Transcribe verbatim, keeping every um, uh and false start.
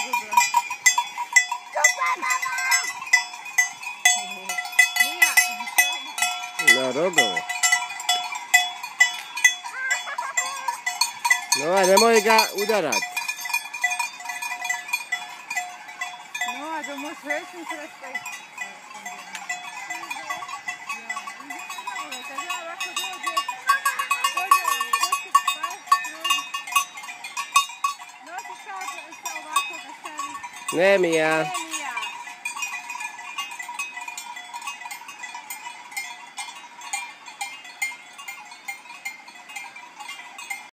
izgubila. Mija, Na rogove. No, nemoj ga udarat. no, da musst helfen, vielleicht gleich. Ne, Mija.